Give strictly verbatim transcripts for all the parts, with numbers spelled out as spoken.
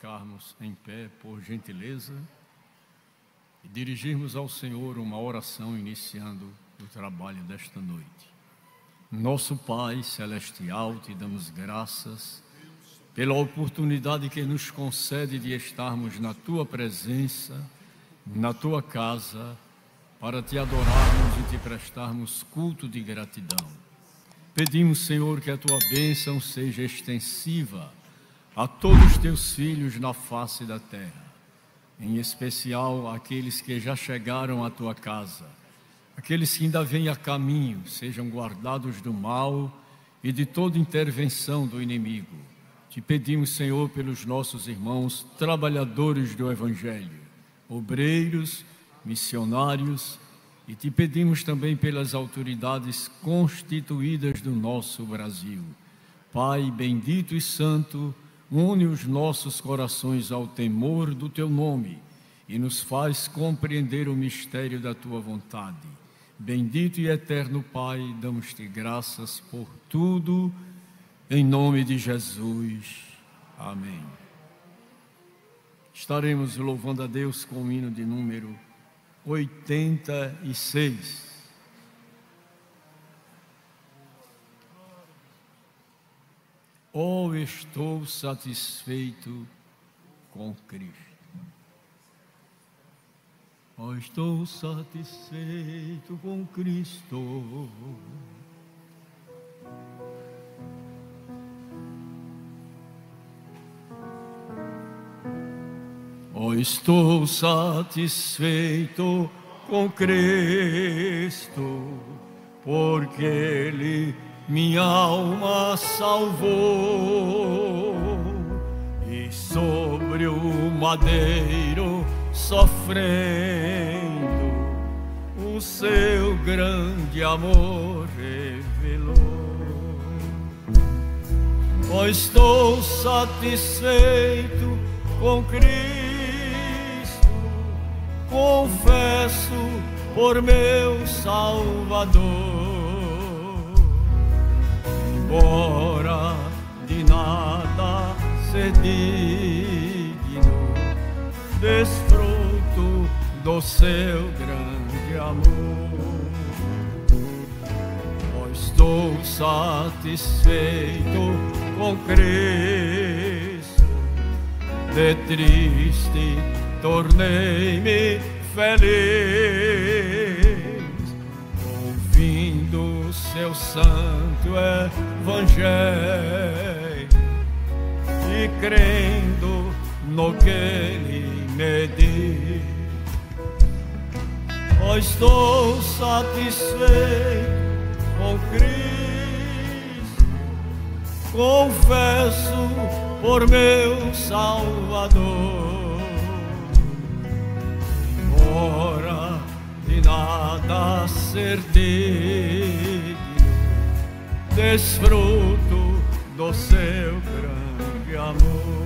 ficarmos em pé, por gentileza, e dirigirmos ao Senhor uma oração iniciando o trabalho desta noite. Nosso Pai Celestial, te damos graças pela oportunidade que nos concede de estarmos na Tua presença, na Tua casa, para Te adorarmos e Te prestarmos culto de gratidão. Pedimos, Senhor, que a Tua bênção seja extensiva a todos os Teus filhos na face da terra, em especial aqueles que já chegaram à Tua casa, aqueles que ainda vêm a caminho, sejam guardados do mal e de toda intervenção do inimigo. Te pedimos, Senhor, pelos nossos irmãos trabalhadores do Evangelho, obreiros, missionários, e te pedimos também pelas autoridades constituídas do nosso Brasil. Pai bendito e santo, une os nossos corações ao temor do Teu nome e nos faz compreender o mistério da Tua vontade. Bendito e eterno Pai, damos-te graças por tudo, em nome de Jesus. Amém. Estaremos louvando a Deus com o hino de número oitenta e seis. Oh, estou satisfeito com Cristo. Oh, estou satisfeito com Cristo. Oh, estou satisfeito com Cristo, porque Ele minha alma salvou, e sobre o madeiro sofrendo o seu grande amor revelou. Oh, estou satisfeito com Cristo, confesso por meu Salvador. Embora de nada ser digno, desfruto do seu grande amor. Oh, estou satisfeito com Cristo, de triste tornei-me feliz, ouvindo seu santo evangelho e crendo no que ele me diz. Oh, estou satisfeito com Cristo, confesso por meu Salvador. Embora de nada ser digno, desfruto do seu grande amor.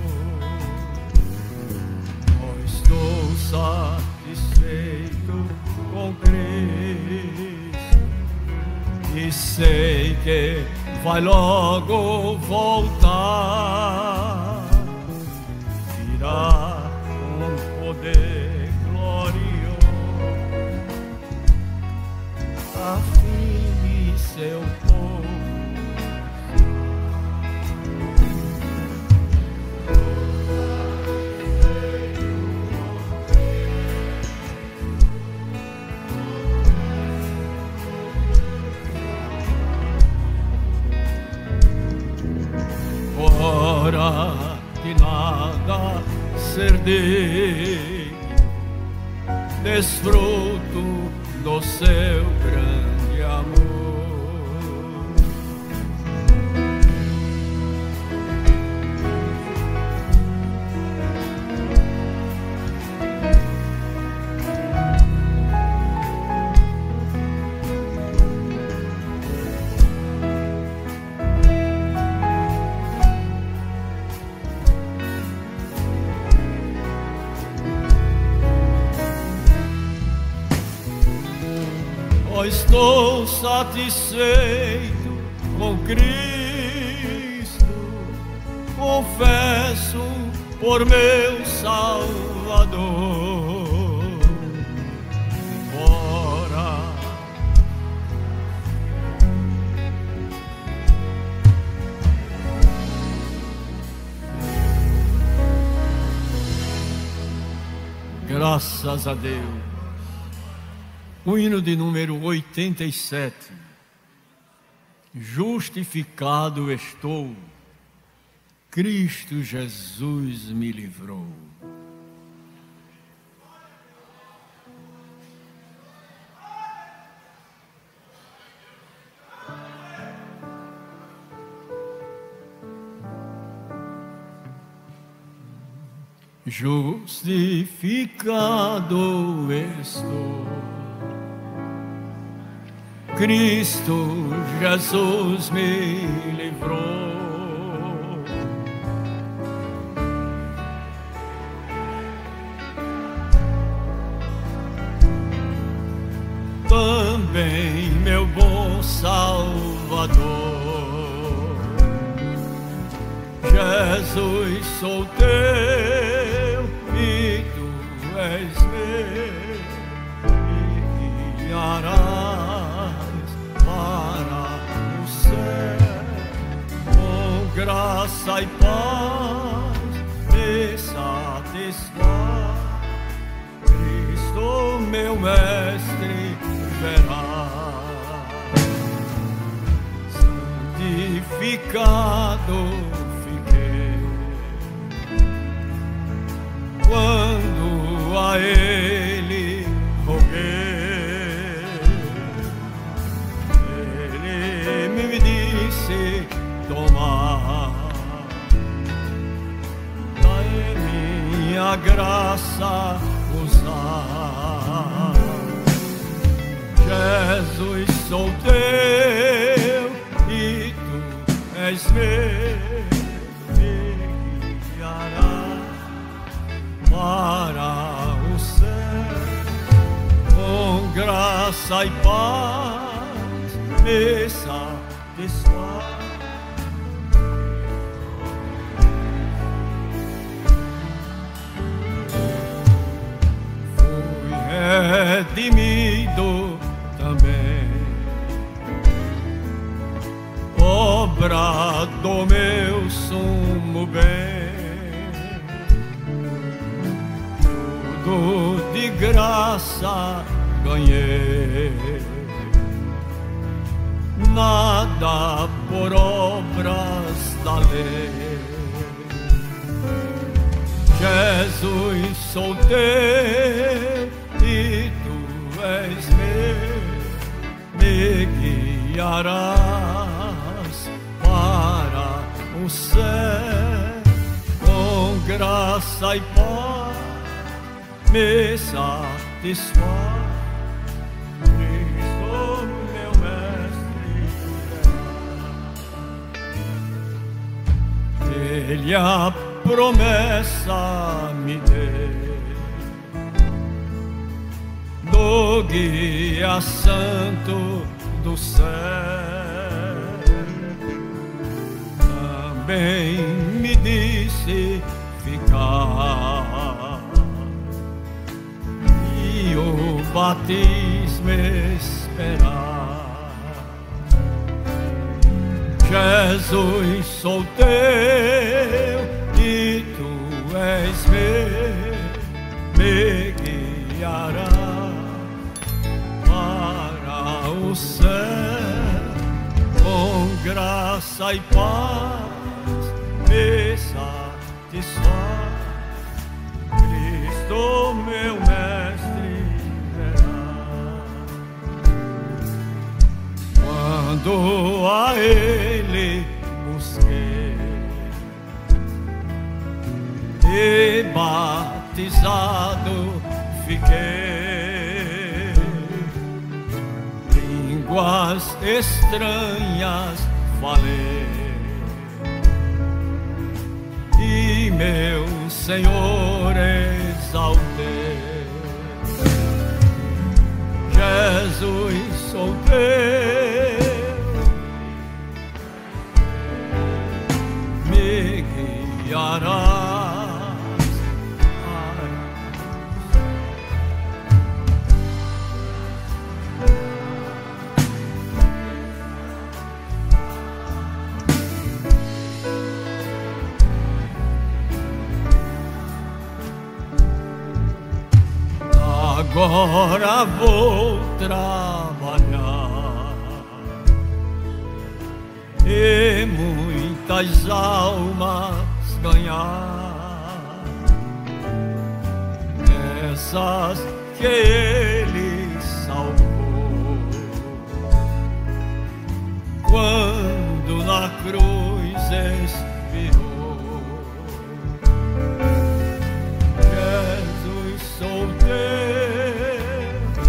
Oh, estou satisfeito com Cristo e sei que vai logo voltar, virá com poder glorioso a fim de seu povo. Ora de nada ser digno, desfruto do seu grande amor. Estou satisfeito com Cristo, confesso por meu Salvador. Ora, graças a Deus. O hino de número oitenta e sete. Justificado estou, Cristo Jesus me livrou. Justificado estou, Cristo Jesus me livrou. Também meu bom Salvador, Jesus sou teu e tu és meu, e guiarás para o céu, com graça e paz me satisfaz. Cristo meu mestre verá, santificado fiquei quando a Ele roguei. Ele me disse: toma, dai minha graça usar. Jesus sou teu e tu és meu, me guiarás para o céu, com graça e paz me satisfaz. Fui redimido também, obra do meu sumo bem, tudo de graça ganhei, nada por obras da lei. Jesus sou teu e tu és meu, me guiarás para o céu, com graça e paz me satisfaz. Cristo meu mestre, Ele a promessa me deu do guia santo do céu. Também me disse ficar e o batismo esperar. Jesus sou teu e tu és meu, me guiarás para o céu, com graça e paz me satisfaz. Cristo meu mestre verá, quando a Ele busquei e batizado fiquei, línguas estranhas falei e meu Senhor exaltei. Jesus sou teu, me guiarás agora vou trabalhar e muitas almas ganhar, essas que Ele salvou quando na cruz expirou. Jesus, sou teu,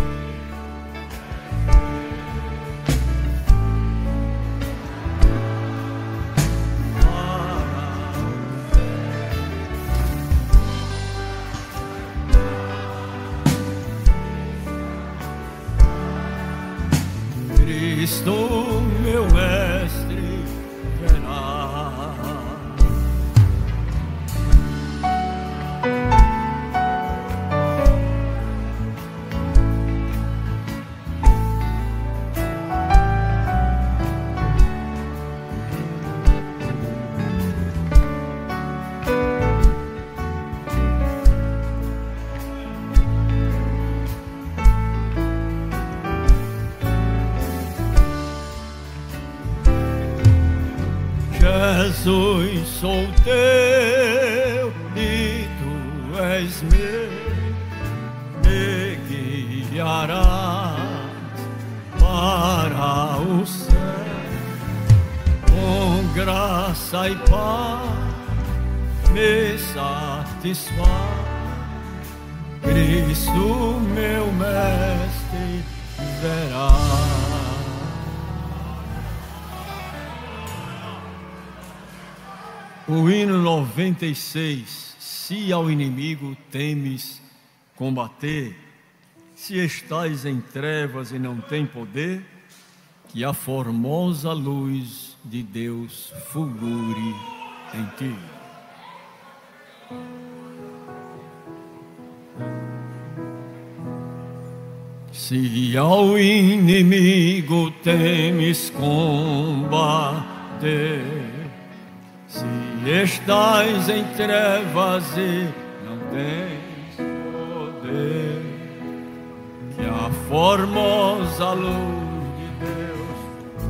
Cristo, meu mestre, verá. Jesus, sou teu e tu és meu, me guiarás para o céu, com graça e paz me satisfaz. Cristo, meu mestre, verá. O hino noventa e seis. Se ao inimigo temes combater, se estás em trevas e não tem poder, que a formosa luz de Deus fulgure em ti. Se ao inimigo temes combater, se estás em trevas e não tens poder, que a formosa luz de Deus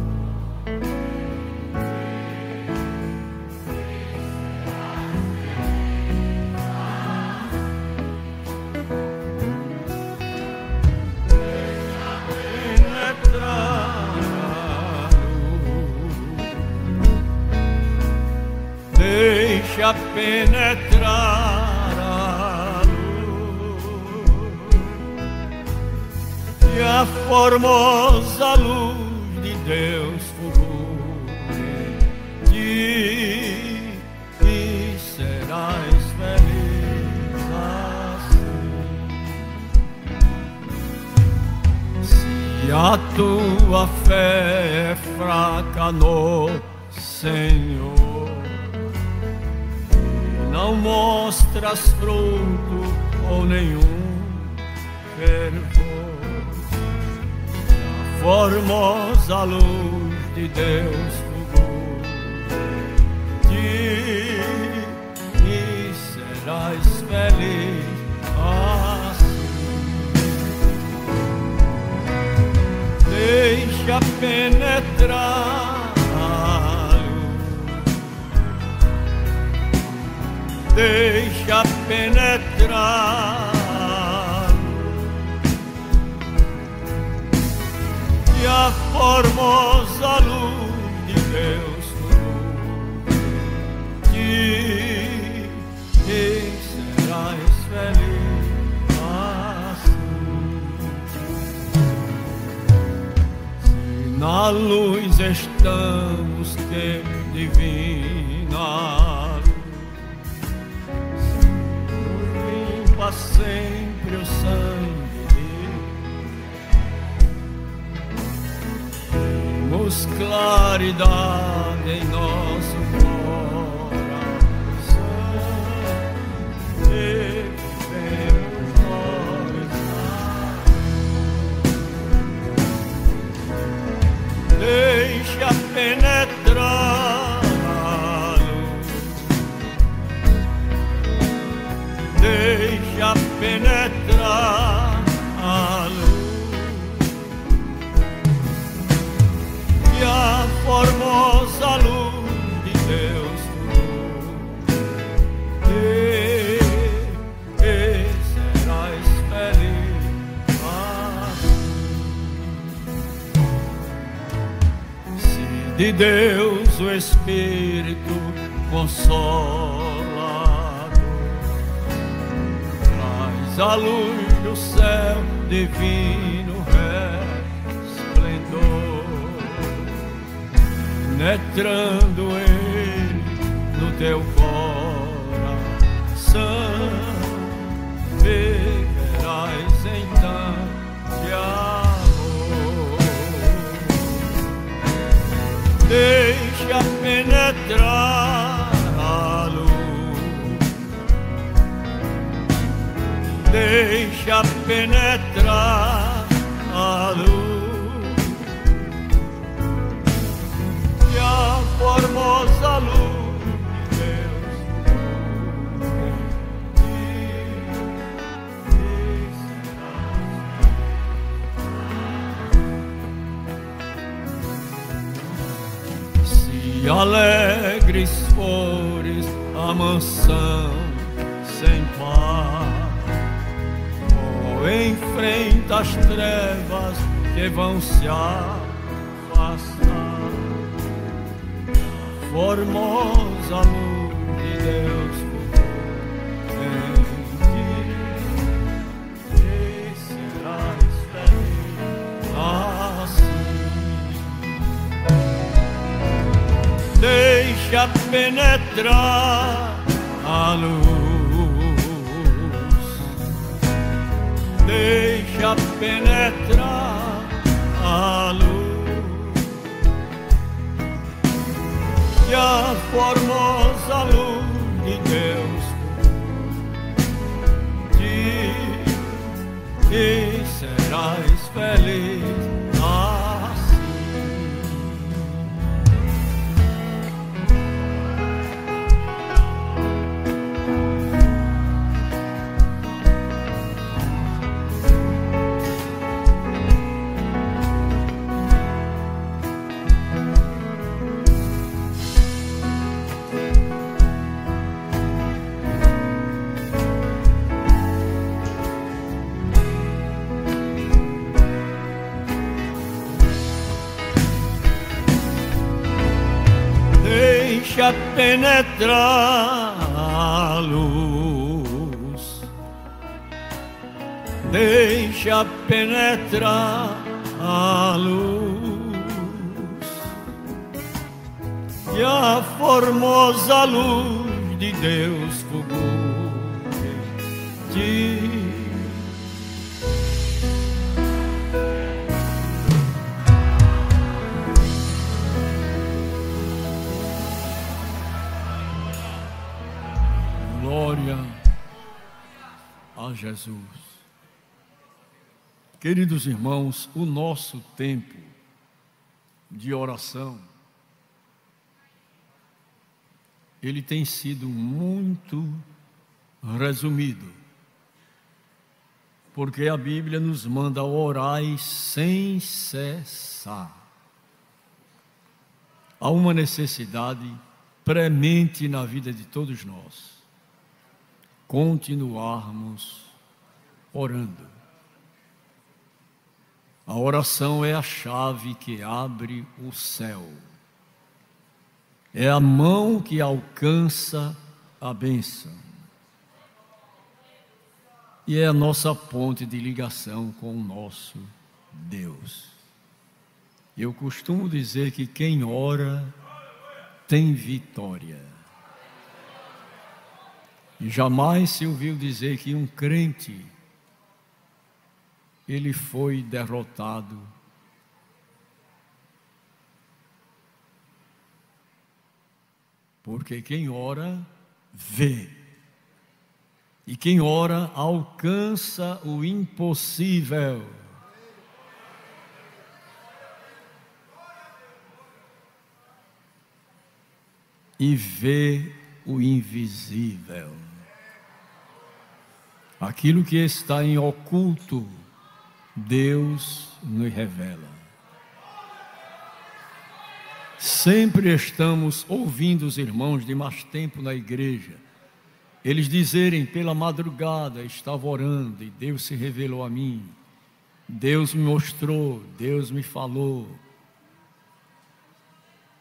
deixa penetrar a luz, e a formosa luz de Deus fulgure em ti, e serás feliz assim. Se a tua fé é fraca no Senhor, não mostras fruto ou nenhum fervor, a formosa luz de Deus fulgure em ti, e serás feliz assim. Deixa penetrar deixa penetrar, e a formosa luz de Deus fulgure em ti, e serás feliz assim. Se na luz estamos, que divina sempre o sangue, temos claridade em nosso coração, e vivemos nós. Deixa penetrar a luz, deixa penetrar de Deus o Espírito consolador, traz a luz do céu divino resplendor, penetrando ele no teu coração, viverás então de amor. Deixa penetrar a luz, deixa penetrar a luz, e a formosa luz de Deus se alegres fores a mansão sem par, ou enfrenta as trevas que vão se afastar, formosa luz de Deus em ti, e serás feliz assim. Deixa penetrar a luz, deixa penetrar a luz, e a formosa luz de Deus diz, e serás feliz assim. Deixa penetrar a luz, deixa penetrar a luz, e a formosa luz de Deus fulgure de glória a Jesus. Queridos irmãos, o nosso tempo de oração, ele tem sido muito resumido, porque a Bíblia nos manda orar sem cessar. Há uma necessidade premente na vida de todos nós, continuarmos orando. A oração é a chave que abre o céu, é a mão que alcança a bênção, e é a nossa ponte de ligação com o nosso Deus. Eu costumo dizer que quem ora tem vitória. E jamais se ouviu dizer que um crente, ele foi derrotado. Porque quem ora, vê. E quem ora, alcança o impossível. E vê o invisível. Aquilo que está em oculto, Deus nos revela. Sempre estamos ouvindo os irmãos de mais tempo na igreja, eles dizerem: pela madrugada estava orando e Deus se revelou a mim, Deus me mostrou, Deus me falou.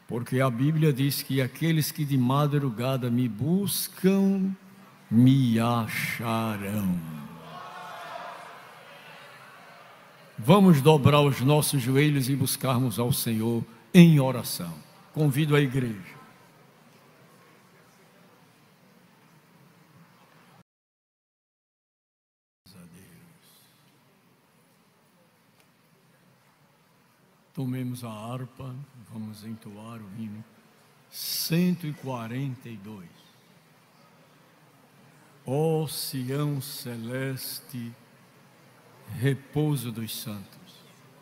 porque a Bíblia diz que aqueles que de madrugada me buscam, me acharão. Vamos dobrar os nossos joelhos e buscarmos ao Senhor em oração. Convido a igreja. Tomemos a harpa, vamos entoar o hino cento e quarenta e dois. Ó Sião celeste, repouso dos santos.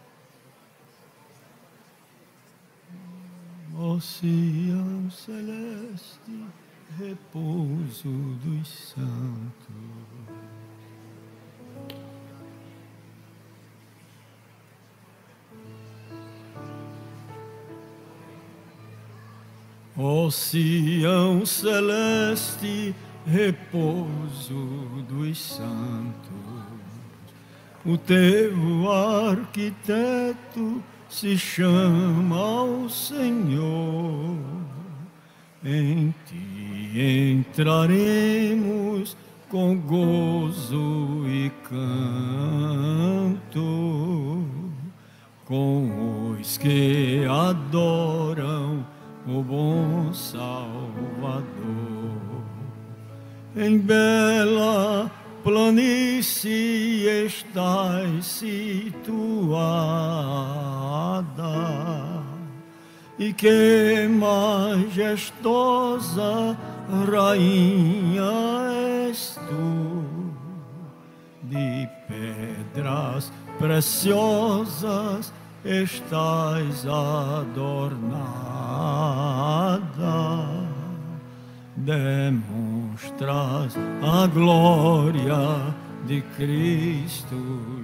Ó Sião celeste, repouso dos santos. Ó Sião celeste, repouso dos santos, o teu arquiteto se chama o Senhor. Em ti entraremos com gozo e canto, com os que adoram o bom Salvador. Em bela planície estás situada, e que majestosa rainha és tu, de pedras preciosas estás adornada, demonstras a glória de Cristo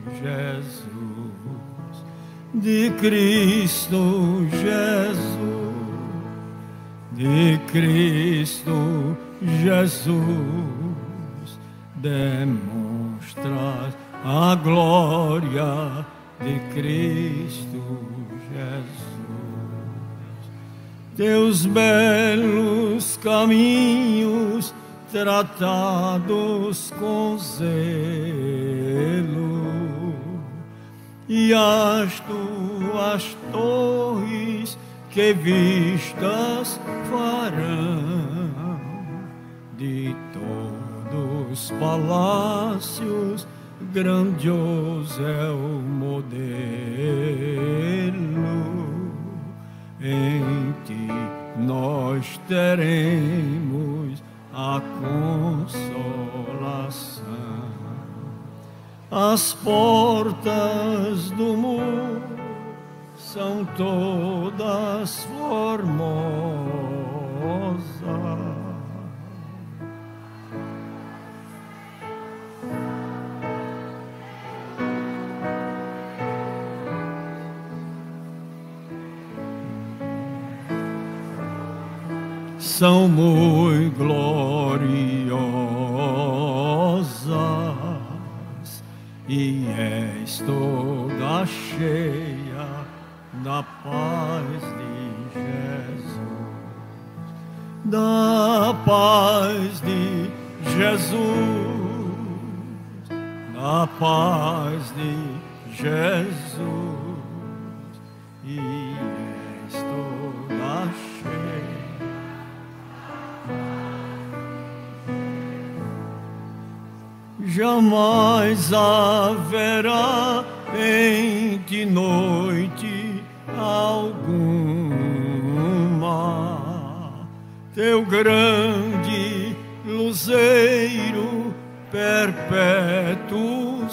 Jesus, de Cristo Jesus, de Cristo Jesus, demonstras a glória de Cristo Jesus. Teus belos caminhos tratados com zelo, e as tuas torres que vistas farão, de todos os palácios grandioso é o modelo. Em ti nós teremos a consolação. As portas do mundo são todas formosas, são muito gloriosas, e és toda cheia da paz de Jesus, da paz de Jesus, da paz de Jesus, e és toda cheia. Jamais haverá em ti noite alguma, teu grande luzeiro perpétuo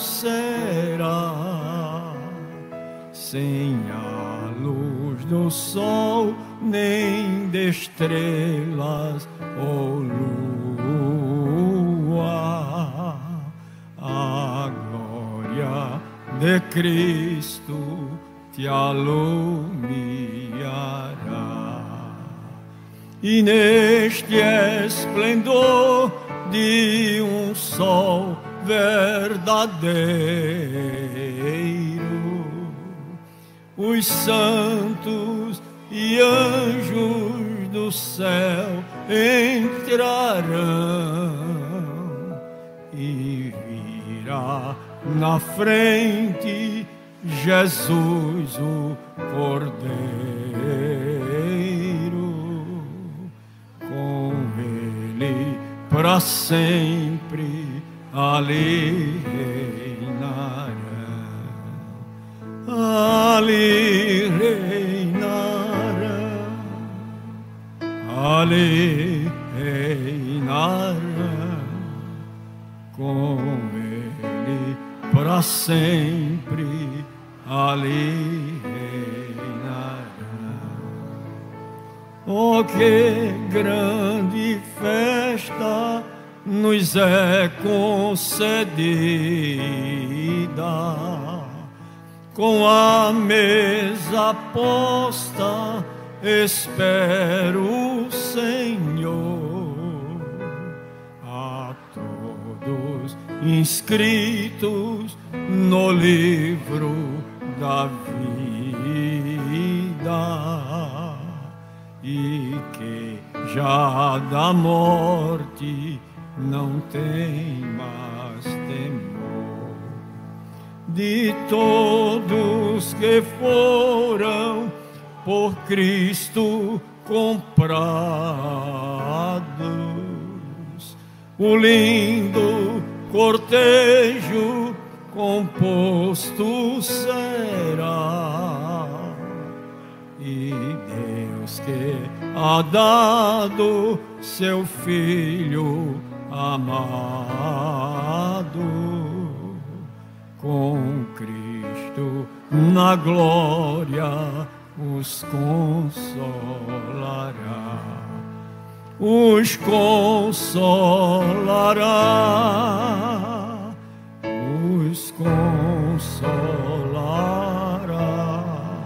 será, sem a luz do sol nem de estrelas ou lua. A glória de Cristo te alumiará, e neste esplendor de um sol verdadeiro, os santos e anjos do céu entrarão, e virá na frente Jesus o Cordeiro, com ele para sempre ali reinará, ali reinará, ali reinará, com ele para sempre ali reinará. Oh, que grande festa nos é concedida, com a mesa posta espero o Senhor, a todos inscritos no livro da vida, e que já da morte não tem mais temor, de todos que foram por Cristo comprados, o lindo cortejo composto será, e Deus que há dado seu Filho amado, com Cristo na glória os consolará, os consolará, os consolará,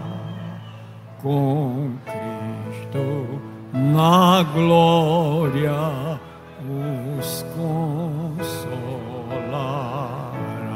com Cristo na glória os consolará.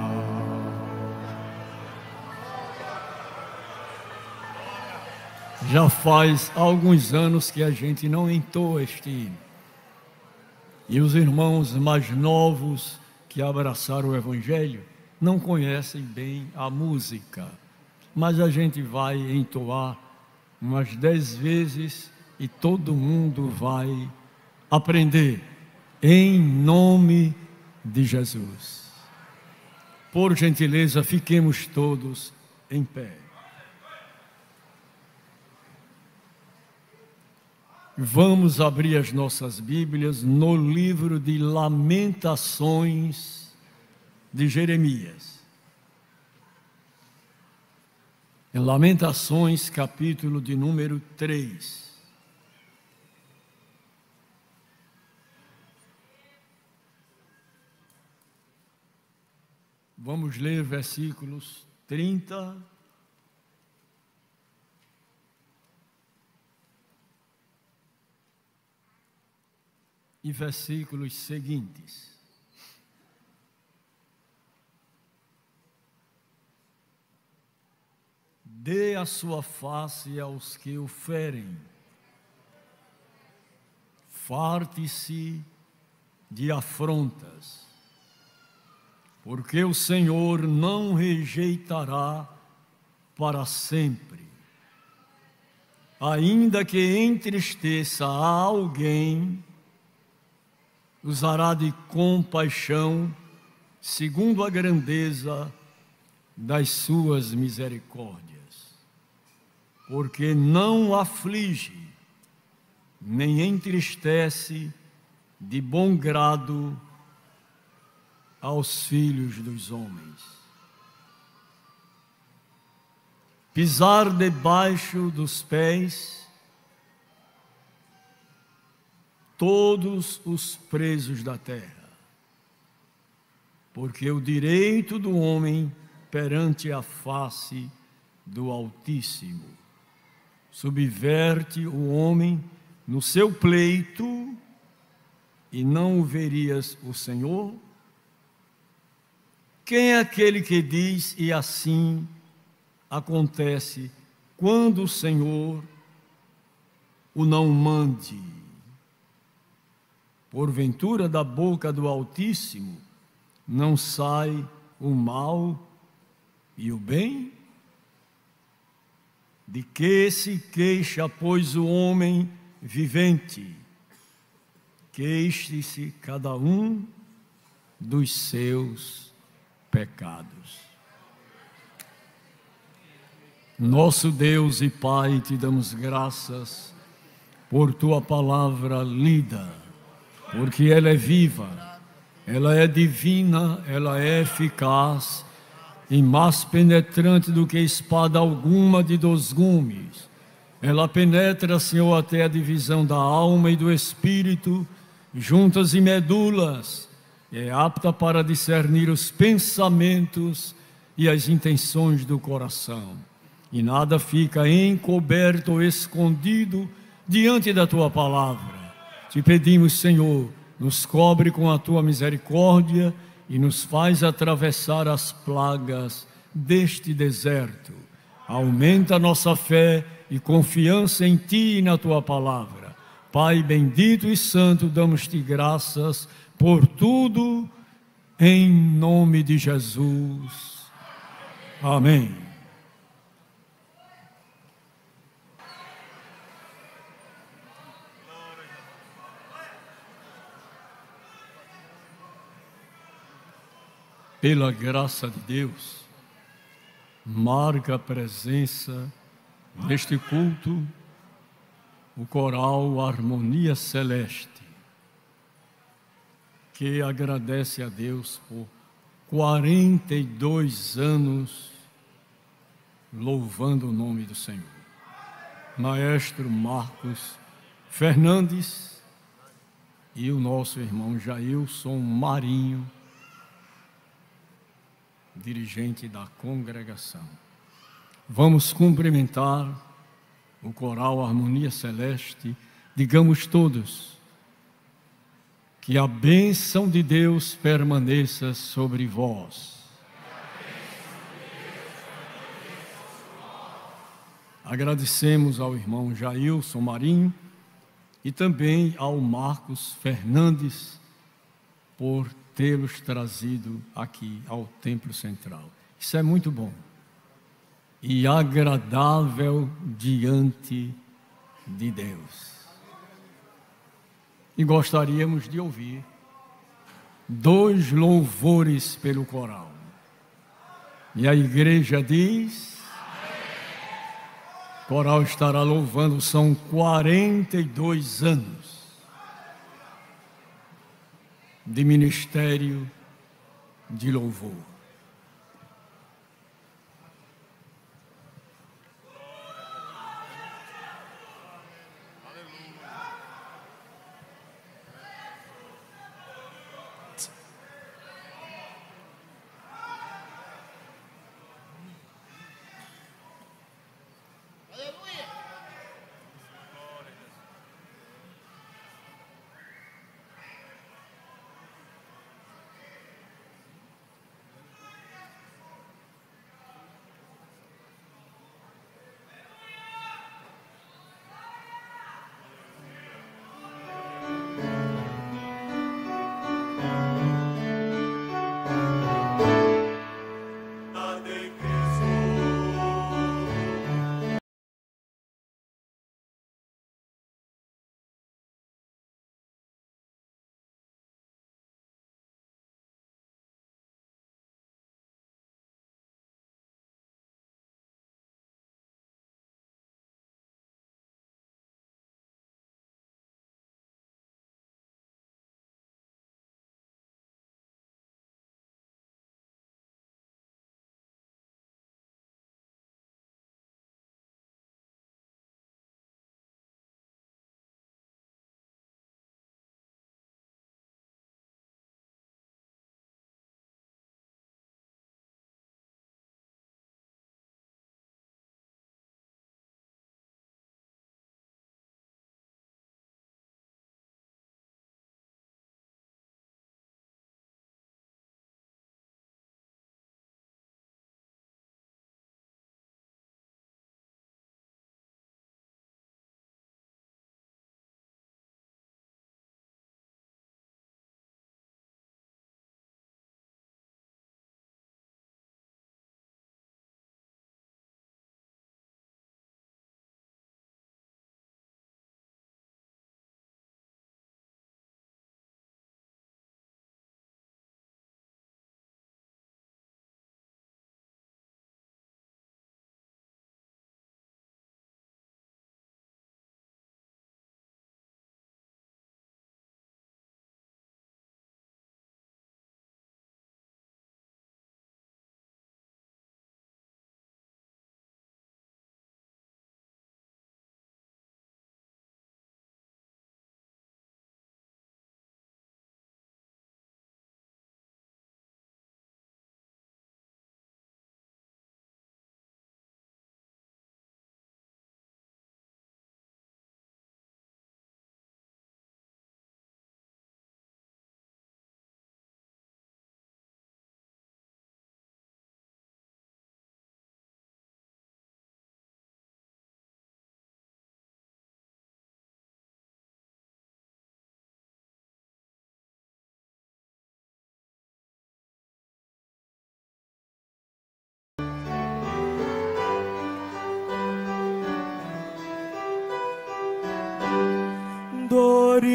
Já faz alguns anos que a gente não entoa este hino, e os irmãos mais novos que abraçaram o Evangelho não conhecem bem a música, mas a gente vai entoar umas dez vezes e todo mundo vai aprender, em nome de Jesus. Por gentileza, fiquemos todos em pé. Vamos abrir as nossas Bíblias no livro de Lamentações de Jeremias. Em Lamentações, capítulo de número três. Vamos ler versículos trinta e versículos seguintes. Dê a sua face aos que o ferem, farte-se de afrontas, porque o Senhor não rejeitará para sempre. Ainda que entristeça a alguém, usará de compaixão, segundo a grandeza das suas misericórdias, porque não aflige, nem entristece de bom grado aos filhos dos homens. Pisar debaixo dos pés todos os presos da terra, porque o direito do homem perante a face do Altíssimo subverte o homem no seu pleito, e não o verias o Senhor? Quem é aquele que diz, e assim acontece, quando o Senhor o não mande. Porventura da boca do Altíssimo não sai o mal e o bem? De que se queixa, pois, o homem vivente? Queixe-se cada um dos seus pecados. Nosso Deus e Pai, te damos graças por tua palavra lida, porque ela é viva, ela é divina, ela é eficaz e mais penetrante do que espada alguma de dois gumes. Ela penetra, Senhor, até a divisão da alma e do espírito, juntas e medulas, é apta para discernir os pensamentos e as intenções do coração. E nada fica encoberto ou escondido diante da tua palavra. Te pedimos, Senhor, nos cobre com a tua misericórdia e nos faz atravessar as plagas deste deserto. Aumenta a nossa fé e confiança em ti e na tua palavra. Pai bendito e santo, damos-te graças por tudo, em nome de Jesus. Amém. Pela graça de Deus, marca a presença neste culto o coral Harmonia Celeste, que agradece a Deus por quarenta e dois anos louvando o nome do Senhor. Maestro Marcos Fernandes e o nosso irmão Jailson Marinho, dirigente da congregação. Vamos cumprimentar o coral Harmonia Celeste. Digamos todos: que a bênção de Deus permaneça sobre vós. Agradecemos ao irmão Jailson Marinho e também ao Marcos Fernandes por tê-los trazido aqui ao Templo Central. Isso é muito bom e agradável diante de Deus. E gostaríamos de ouvir dois louvores pelo coral. E a igreja diz: o coral estará louvando, são quarenta e dois anos de ministério de louvor.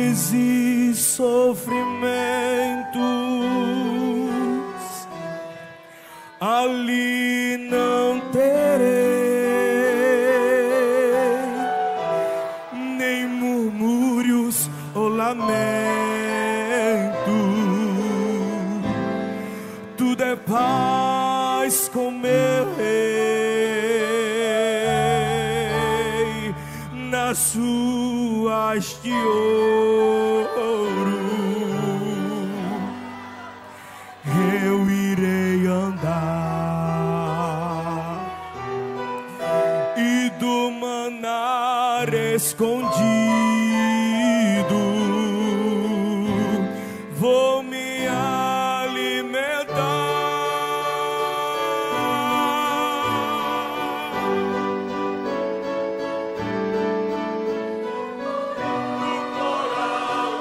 dores e sofrimentos, ali não terei nem murmúrios ou lamentos. Tudo é paz com meu Rei nas ruas de ouro. Eu irei andar e do manar escondido vou me alimentar. No coral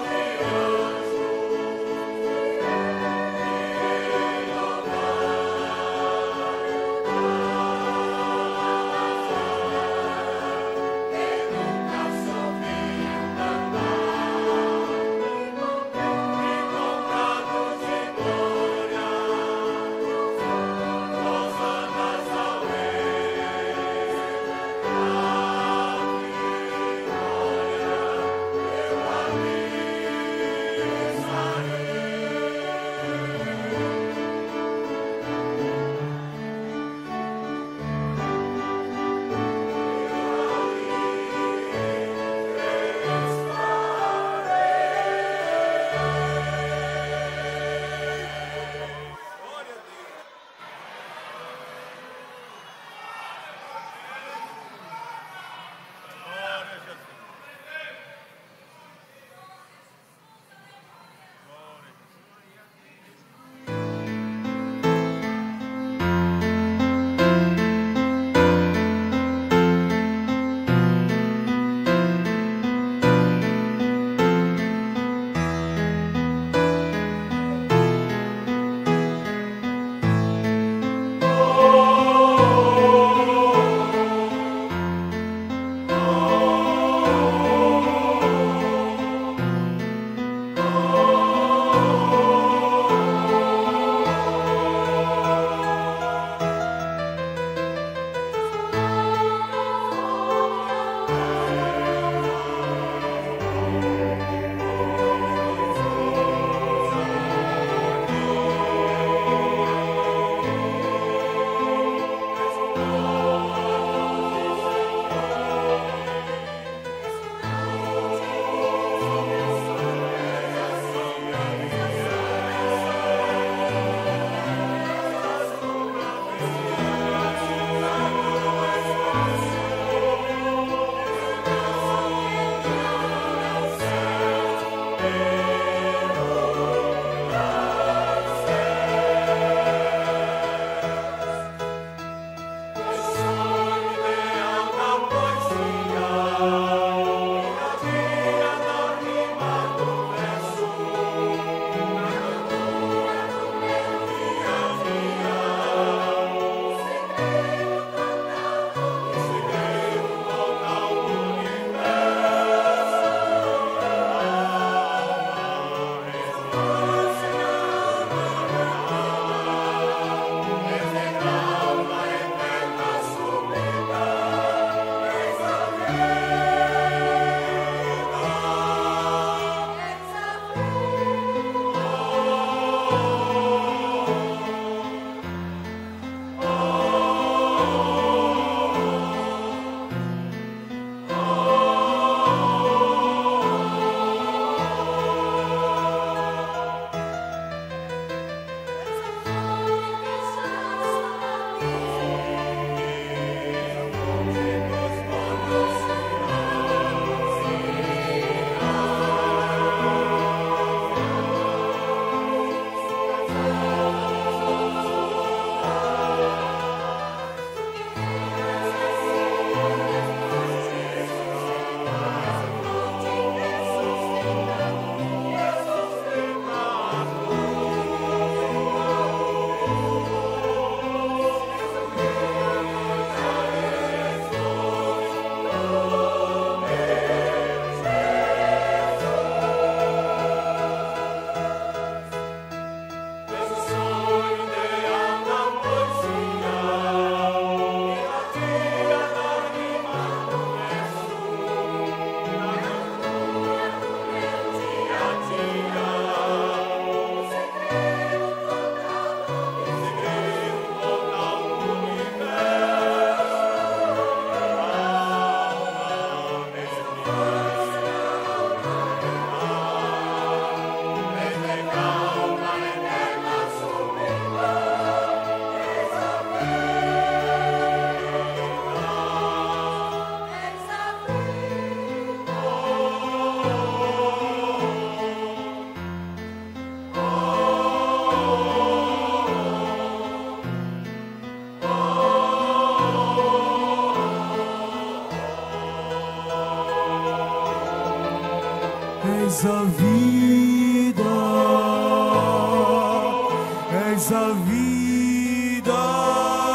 és a vida.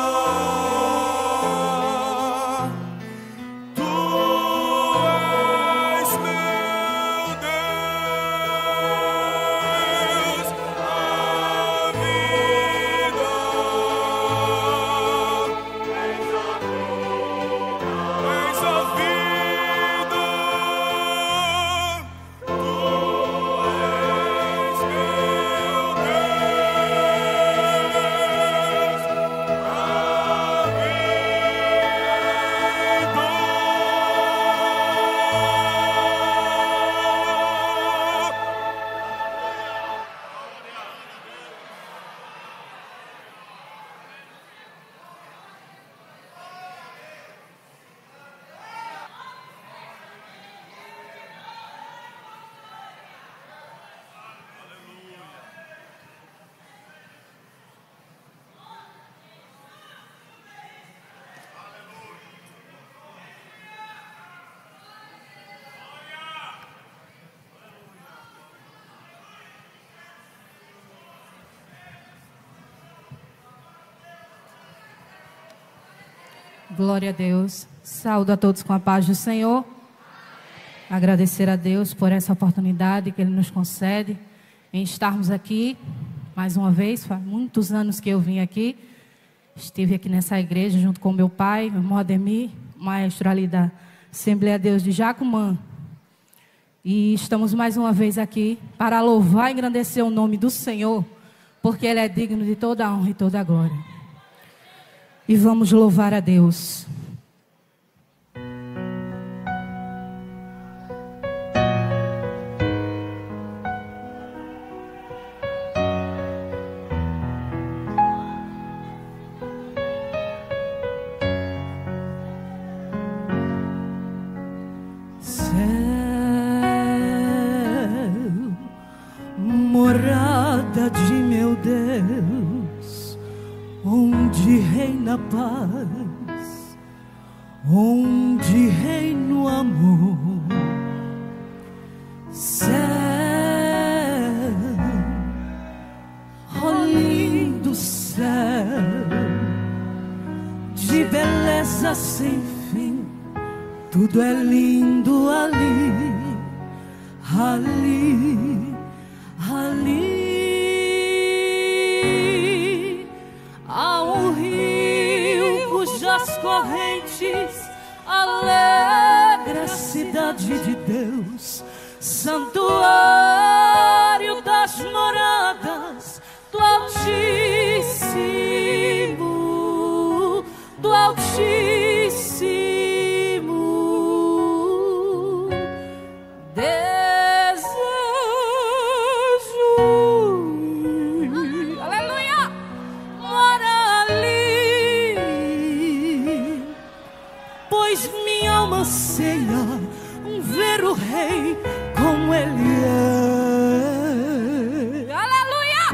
Glória a Deus. Saúdo a todos com a paz do Senhor. Agradecer a Deus por essa oportunidade que Ele nos concede em estarmos aqui mais uma vez. Faz muitos anos que eu vim aqui. Estive aqui nessa igreja junto com meu pai, meu irmão Ademir, maestro ali da Assembleia de Deus de Jacumã. E estamos mais uma vez aqui para louvar e engrandecer o nome do Senhor, porque Ele é digno de toda a honra e toda a glória. E vamos louvar a Deus. Céu, morada de meu Deus, onde reina a paz, onde reina o amor. Céu, oh lindo céu, de beleza sem fim, tudo é lindo ali, ali, ali. As correntes alegra a cidade de Deus, santuário das moradas do Altíssimo, do Altíssimo. Desejo, aleluia, morar ali. Pois minha alma anseia ver o Rei como Ele é. Aleluia!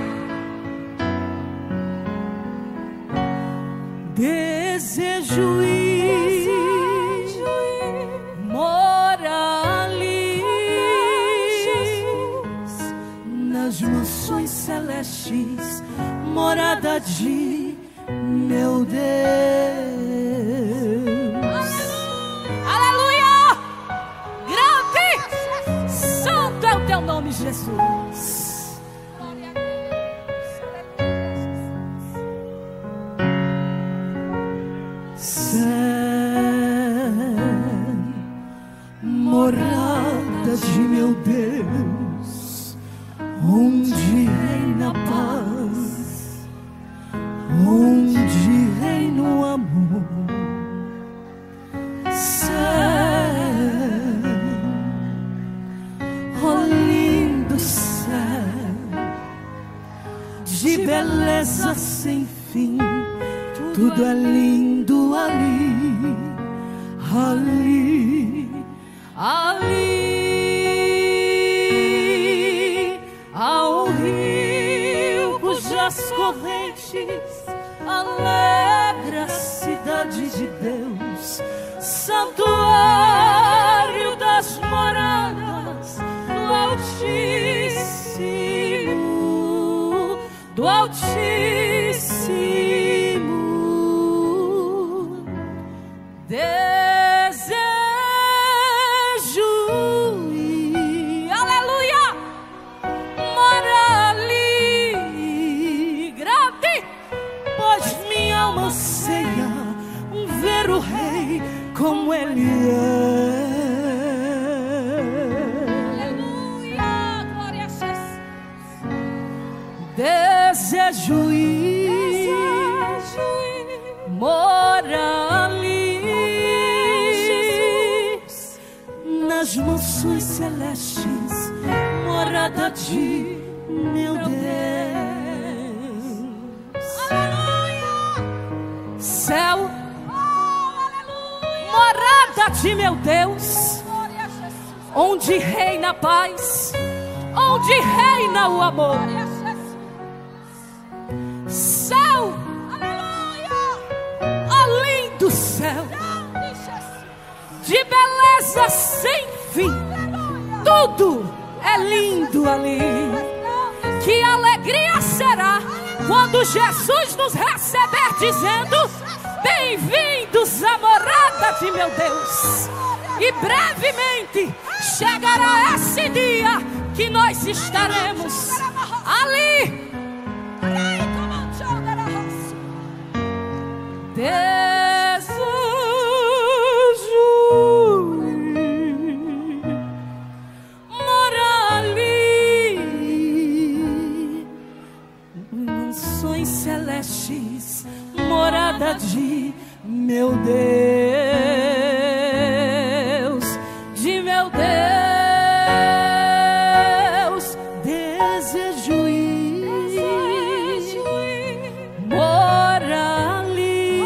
Desejo ir, Desejo ir morar ali, Jesus, nas mansões celestes, morada de meu Deus. Teu nome, Jesus. Glória a Deus. Céu, morada de meu Deus, onde reina a paz, onde reina o amor. Céu, oh lindo céu, de beleza sem fim, tudo é lindo ali, ali, ali, ao rio cujas correntes alegra a cidade de Deus, santuário das moradas do Altíssimo, do Altíssimo. Desejo ir, aleluia, morar ali, grande, pois minha alma anseia ver o Rei como Ele é. Aleluia, glória a Jesus. Desejo ir, Desejo ir, morar ali, Jesus, nas mansões celestes, morada de meu Deus. Aleluia, céu, morada de meu Deus, onde reina a paz, onde reina o amor. Céu, ó lindo céu, de beleza sem fim, tudo é lindo ali. Que alegria será quando Jesus nos receber dizendo: bem-vindos à morada de meu Deus. E brevemente chegará esse dia que nós estaremos ali. Desejo ir, morar ali, mansões celestes, morada de meu Deus, de meu Deus. Desejo ir, Desejo ir, morar ali,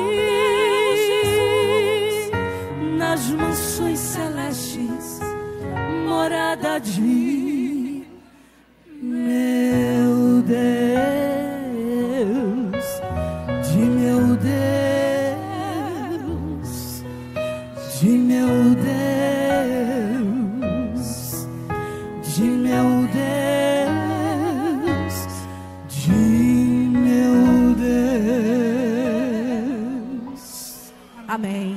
nas mansões celestes, morada de meu Deus, de meu Deus, de meu Deus, de meu Deus, de meu Deus. Amém.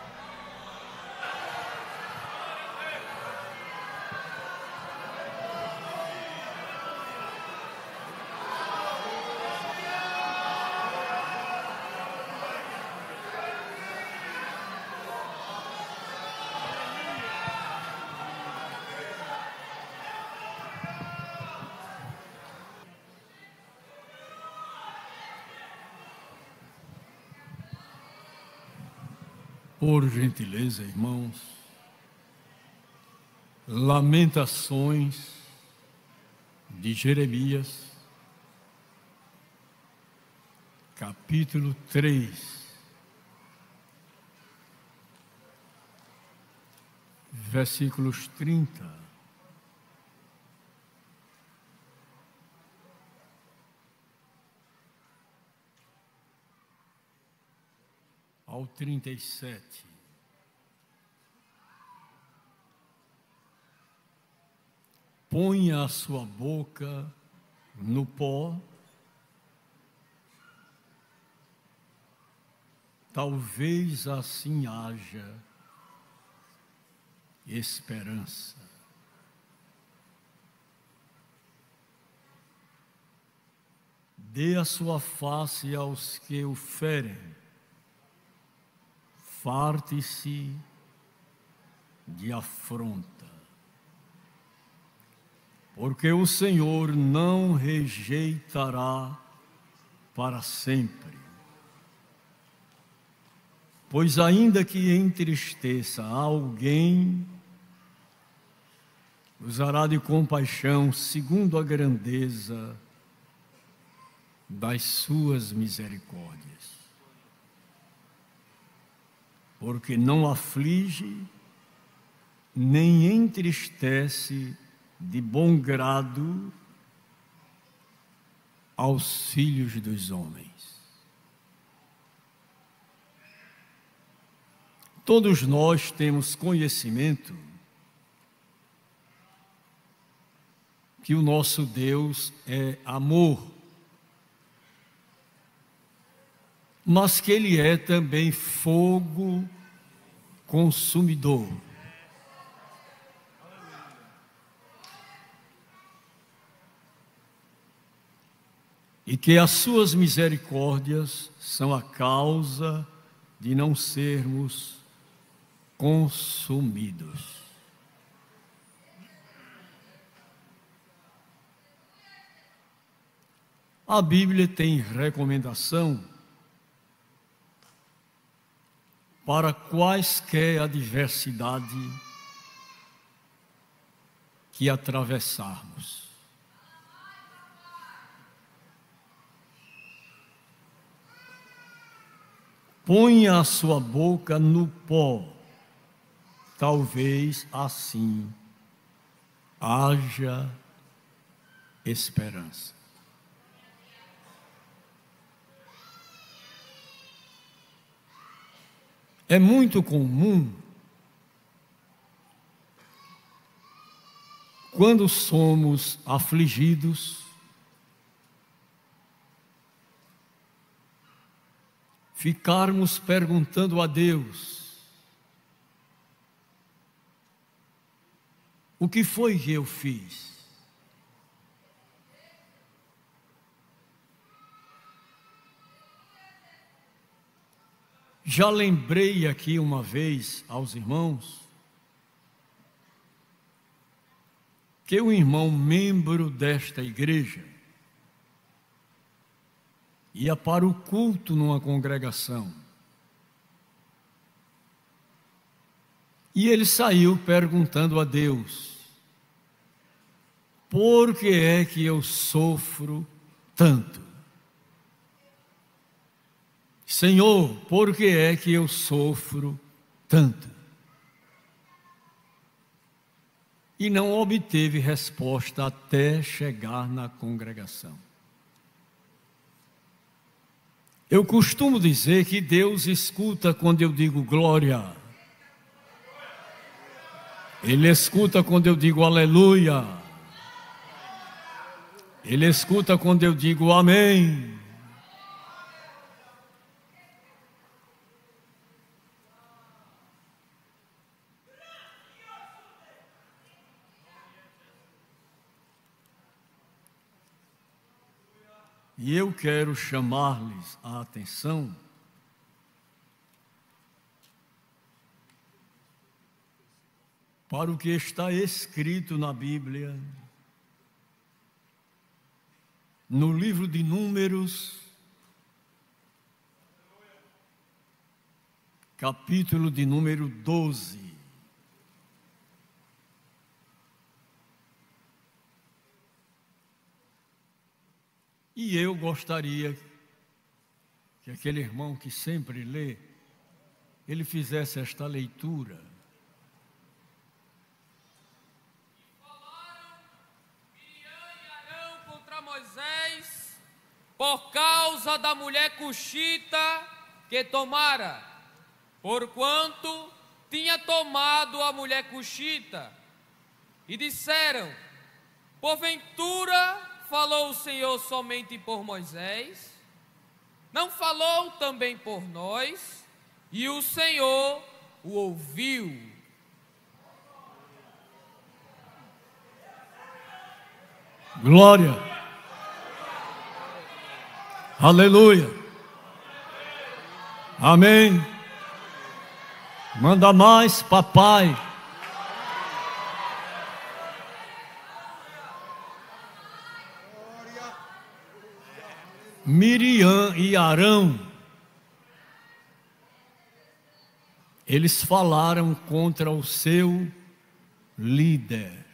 Por gentileza, irmãos, Lamentações de Jeremias, capítulo três, versículos trinta ao trinta e sete. Ponha a sua boca no pó, talvez assim haja esperança. Dê a sua face aos que o ferem, farte-se de afronta, porque o Senhor não rejeitará para sempre. Pois ainda que entristeça alguém, usará de compaixão segundo a grandeza das suas misericórdias. Porque não aflige, nem entristece de bom grado aos filhos dos homens. Todos nós temos conhecimento que o nosso Deus é amor. mas que Ele é também fogo consumidor. E que as suas misericórdias são a causa de não sermos consumidos. A Bíblia tem recomendação para quaisquer adversidade que atravessarmos. Ponha a sua boca no pó, talvez assim haja esperança. É muito comum, quando somos afligidos, ficarmos perguntando a Deus: o que foi que eu fiz? Já lembrei aqui uma vez aos irmãos que um irmão membro desta igreja ia para o culto numa congregação. E ele saiu perguntando a Deus: por que é que eu sofro tanto? Senhor, por que é que eu sofro tanto? E não obteve resposta até chegar na congregação. Eu costumo dizer que Deus escuta quando eu digo glória. Ele escuta quando eu digo aleluia. Ele escuta quando eu digo amém. E eu quero chamar-lhes a atenção para o que está escrito na Bíblia, no livro de Números, capítulo de número doze. E eu gostaria que aquele irmão que sempre lê, ele fizesse esta leitura. E falaram Miriam e Arão contra Moisés por causa da mulher cuxita que tomara, porquanto tinha tomado a mulher cuxita. E disseram: porventura falou o Senhor somente por Moisés? Não falou também por nós? E o Senhor o ouviu. Glória. Aleluia. Amém. Manda mais, papai. Miriam e Arão, eles falaram contra o seu líder.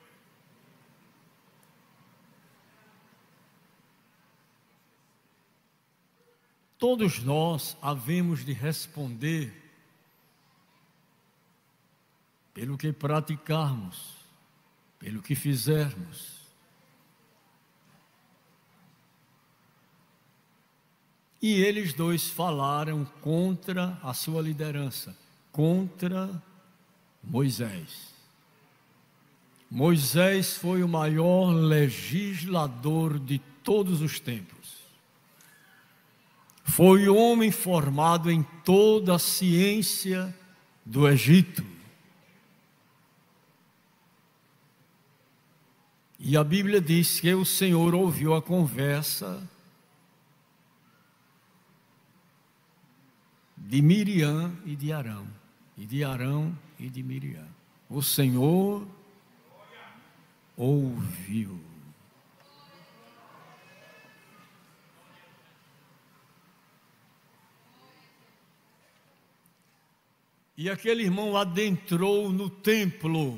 Todos nós havemos de responder pelo que praticarmos, pelo que fizermos. E eles dois falaram contra a sua liderança, contra Moisés. Moisés foi o maior legislador de todos os tempos. Foi homem formado em toda a ciência do Egito. E a Bíblia diz que o Senhor ouviu a conversa de Miriam e de Arão, e de Arão e de Miriam. O Senhor ouviu. E aquele irmão adentrou no templo.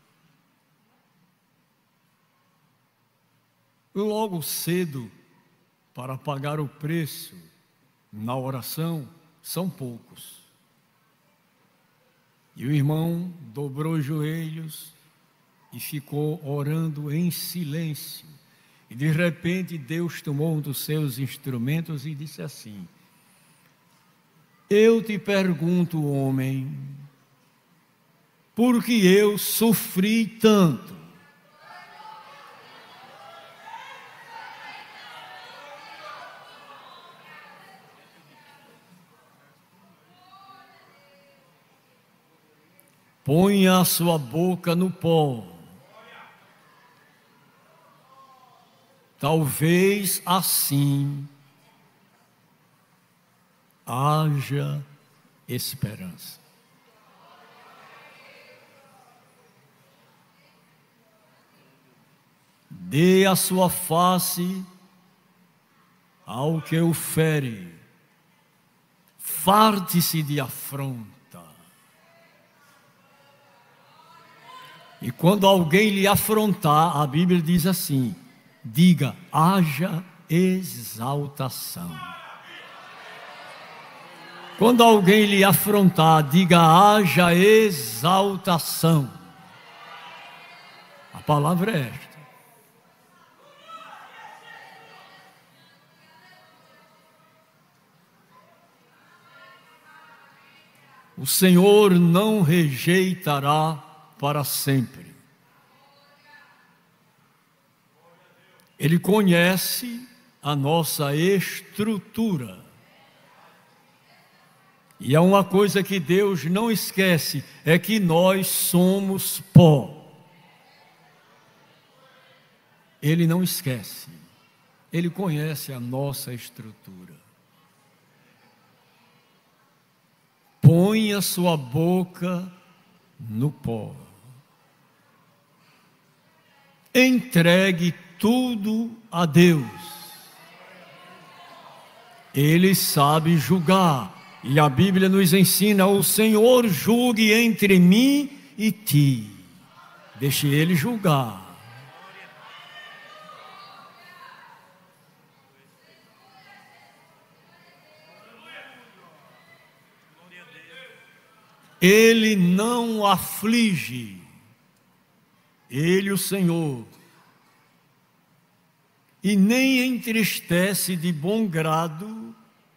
Logo cedo, para pagar o preço na oração, são poucos. E o irmão dobrou os joelhos e ficou orando em silêncio. E de repente Deus tomou um dos seus instrumentos e disse assim: eu te pergunto, homem, por que eu sofri tanto? Ponha a sua boca no pó. Talvez assim haja esperança. Dê a sua face ao que o fere. Farte-se de afronta. E quando alguém lhe afrontar, a Bíblia diz assim: diga, haja exaltação. Quando alguém lhe afrontar, diga, haja exaltação. A palavra é esta. O Senhor não rejeitará para sempre. Ele conhece a nossa estrutura. E há uma coisa que Deus não esquece, é que nós somos pó. Ele não esquece. Ele conhece a nossa estrutura. Ponha sua boca no pó. Entregue tudo a Deus. Ele sabe julgar. E a Bíblia nos ensina: o Senhor julgue entre mim e ti. Deixe Ele julgar. Ele não aflige. Ele, o Senhor, e nem entristece de bom grado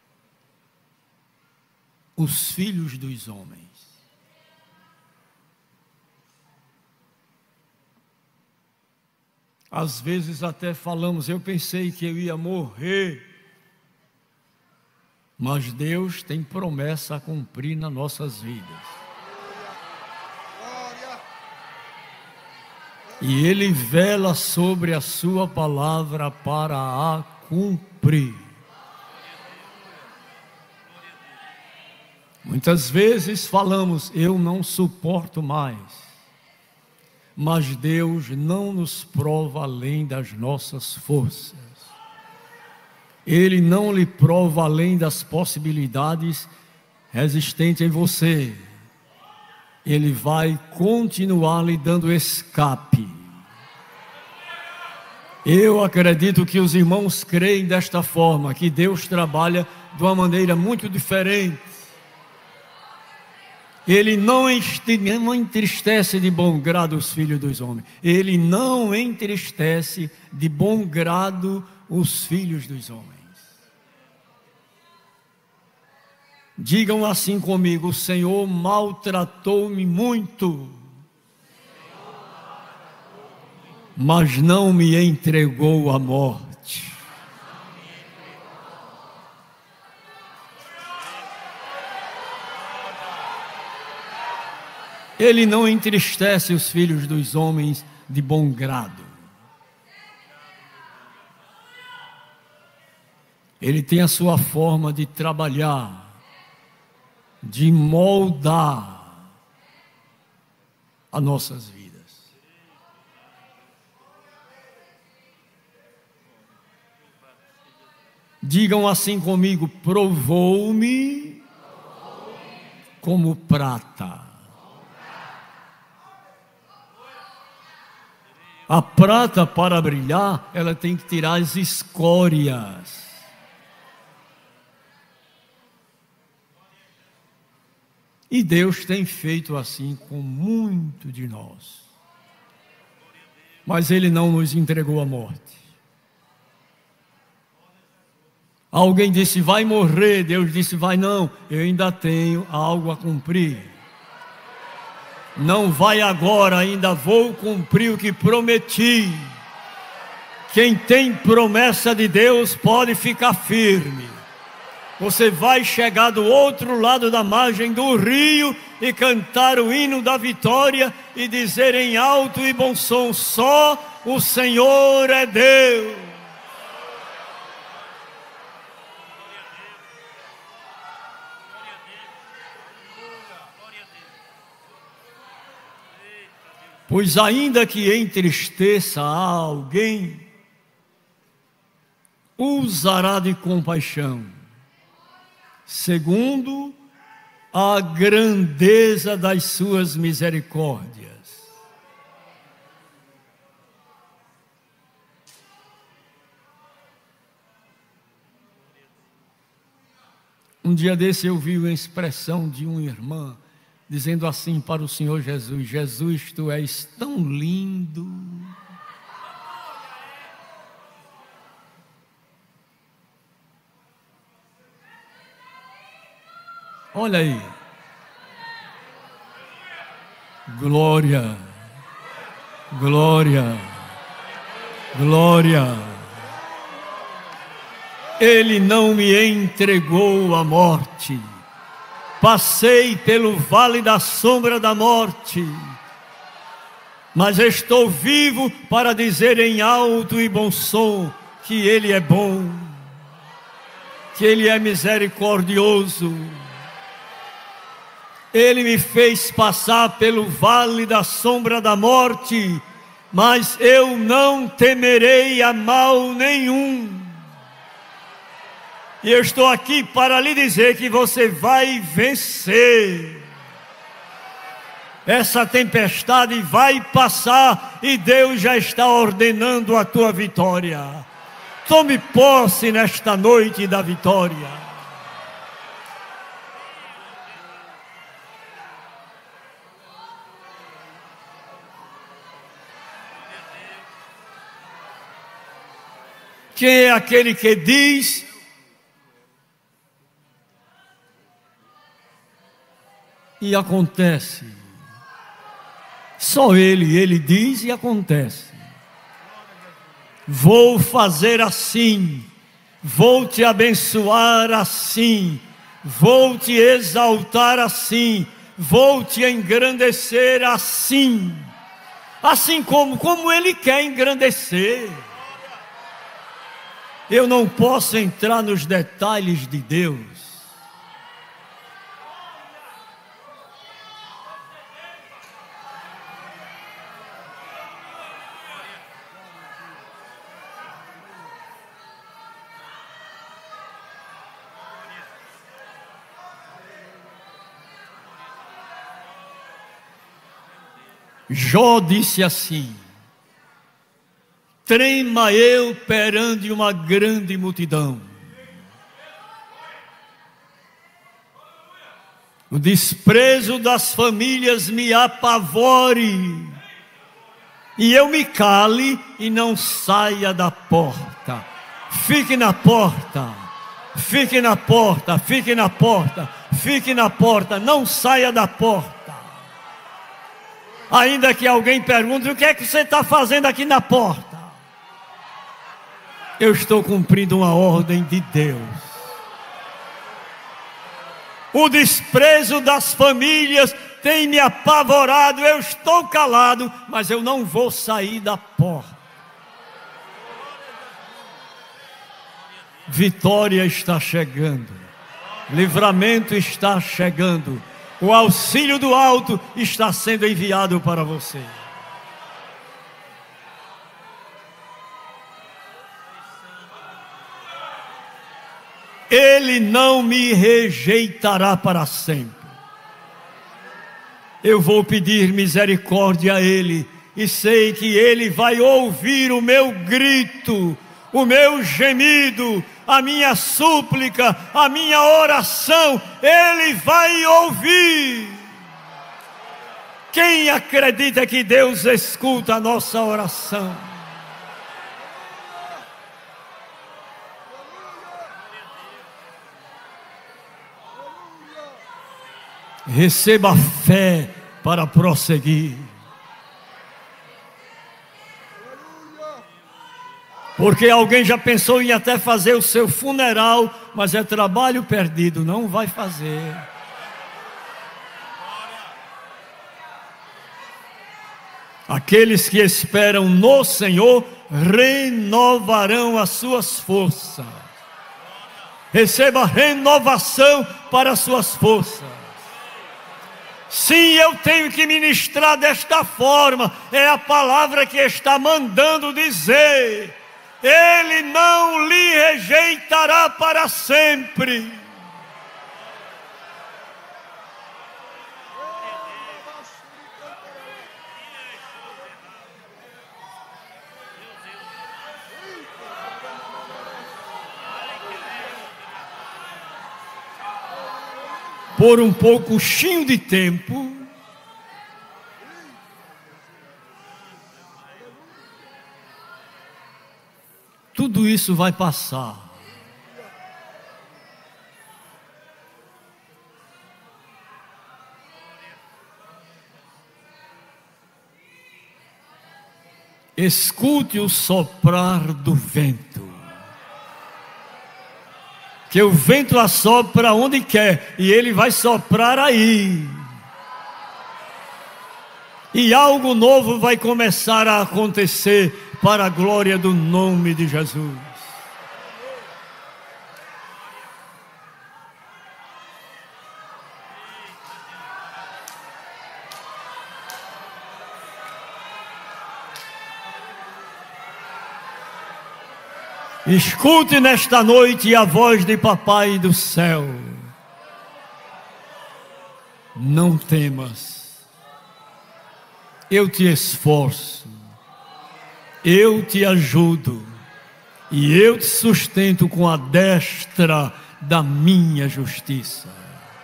os filhos dos homens. Às vezes até falamos, eu pensei que eu ia morrer, mas Deus tem promessa a cumprir nas nossas vidas. E Ele vela sobre a sua palavra para a cumprir. Muitas vezes falamos, eu não suporto mais. Mas Deus não nos prova além das nossas forças. Ele não lhe prova além das possibilidades existentes em você. Ele vai continuar lhe dando escape. Eu acredito que os irmãos creem desta forma, que Deus trabalha de uma maneira muito diferente. Ele não entristece de bom grado os filhos dos homens. Ele não entristece de bom grado os filhos dos homens. Digam assim comigo: o Senhor maltratou-me muito, mas não me entregou à morte. Ele não entristece os filhos dos homens de bom grado. Ele tem a sua forma de trabalhar, de moldar as nossas vidas. Digam assim comigo: provou-me como prata. A prata, para brilhar, ela tem que tirar as escórias. E Deus tem feito assim com muito de nós. Mas Ele não nos entregou à morte. Alguém disse: vai morrer. Deus disse: vai não, eu ainda tenho algo a cumprir. Não vai agora, ainda vou cumprir o que prometi. Quem tem promessa de Deus pode ficar firme. Você vai chegar do outro lado da margem do rio e cantar o hino da vitória e dizer em alto e bom som: só o Senhor é Deus. Pois ainda que entristeça a alguém, usará de compaixão, segundo a grandeza das suas misericórdias. Um dia desse eu vi uma expressão de uma irmã dizendo assim para o Senhor Jesus: Jesus, tu és tão lindo. Olha aí. Glória, glória, glória. Ele não me entregou à morte. Passei pelo vale da sombra da morte, mas estou vivo para dizer em alto e bom som que Ele é bom, que Ele é misericordioso. Ele me fez passar pelo vale da sombra da morte, mas eu não temerei a mal nenhum. E eu estou aqui para lhe dizer que você vai vencer. Essa tempestade vai passar e Deus já está ordenando a tua vitória. Tome posse nesta noite da vitória. Quem é aquele que diz: e acontece? Só Ele, Ele diz e acontece. Vou fazer assim, vou te abençoar assim, vou te exaltar assim, vou te engrandecer assim, assim como, como Ele quer engrandecer. Eu não posso entrar nos detalhes de Deus. Jó disse assim: trema eu perante uma grande multidão. O desprezo das famílias me apavore, e eu me cale e não saia da porta. Fique na porta, fique na porta, fique na porta, fique na porta, não saia da porta. Ainda que alguém pergunte: o que é que você está fazendo aqui na porta? Eu estou cumprindo uma ordem de Deus. O desprezo das famílias tem me apavorado. Eu estou calado, mas eu não vou sair da porta. Vitória está chegando, livramento está chegando, o auxílio do alto está sendo enviado para você. Ele não me rejeitará para sempre. Eu vou pedir misericórdia a Ele, e sei que Ele vai ouvir o meu grito, o meu gemido, a minha súplica, a minha oração. Ele vai ouvir. Quem acredita que Deus escuta a nossa oração? Receba fé para prosseguir. Porque alguém já pensou em até fazer o seu funeral, mas é trabalho perdido, não vai fazer. Aqueles que esperam no Senhor renovarão as suas forças. Receba renovação para as suas forças. Sim, eu tenho que ministrar desta forma. É a palavra que está mandando dizer. Ele não lhe rejeitará para sempre. Por um pouquinho de tempo, tudo isso vai passar. Escute o soprar do vento. Que o vento assopra onde quer, e ele vai soprar aí. E algo novo vai começar a acontecer para a glória do nome de Jesus. Escute nesta noite a voz de Papai do céu. Não temas, eu te esforço, eu te ajudo e eu te sustento com a destra da minha justiça.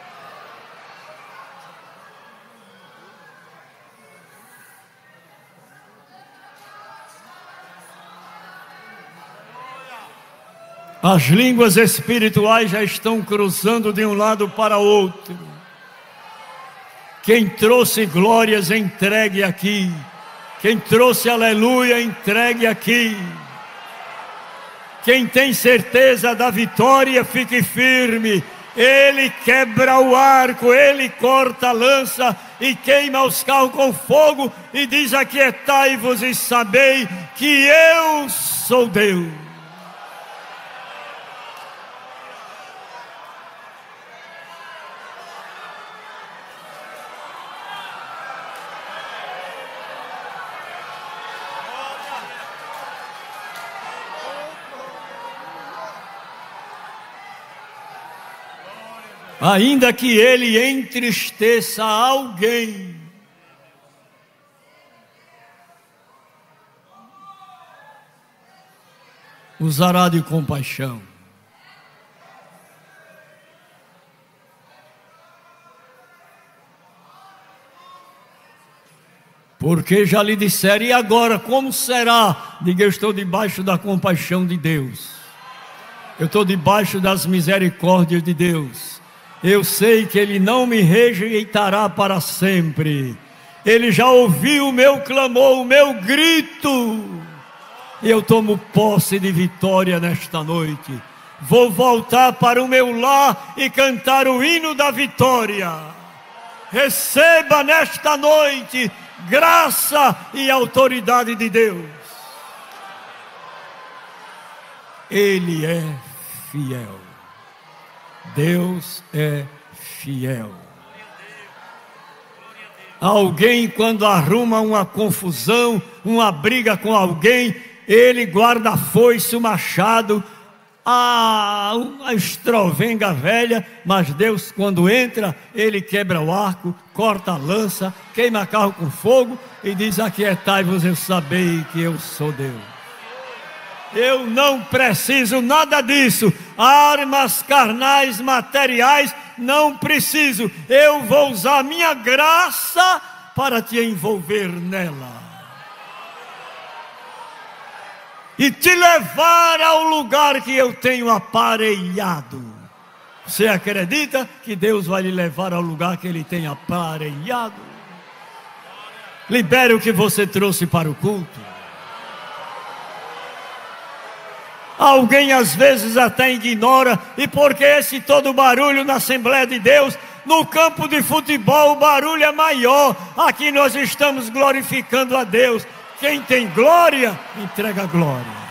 As línguas espirituais já estão cruzando de um lado para o outro. Quem trouxe glórias, entregue aqui. Quem trouxe aleluia, entregue aqui. Quem tem certeza da vitória, fique firme. Ele quebra o arco, ele corta a lança e queima os carros com fogo e diz: aquietai-vos e sabei que eu sou Deus. Ainda que ele entristeça alguém, usará de compaixão. Porque já lhe disseram: e agora como será? Diga: eu estou debaixo da compaixão de Deus. Eu estou debaixo das misericórdias de Deus. Eu sei que Ele não me rejeitará para sempre. Ele já ouviu o meu clamor, o meu grito. E eu tomo posse de vitória nesta noite. vou voltar para o meu lar e cantar o hino da vitória. Receba nesta noite graça e autoridade de Deus. Ele é fiel. Deus é fiel. Alguém, quando arruma uma confusão, uma briga com alguém, ele guarda a foice, o machado, a, a estrovenga velha, mas Deus, quando entra, ele quebra o arco, corta a lança, queima carro com fogo e diz: aquietai-vos, eu sabei que eu sou Deus. Eu não preciso nada disso, armas carnais, materiais, não preciso. Eu vou usar a minha graça para te envolver nela e te levar ao lugar que eu tenho aparelhado. Você acredita que Deus vai lhe levar ao lugar que Ele tem aparelhado? Libere o que você trouxe para o culto. Alguém às vezes até ignora, e porque esse todo barulho na Assembleia de Deus, no campo de futebol o barulho é maior. Aqui nós estamos glorificando a Deus. Quem tem glória, entrega glória.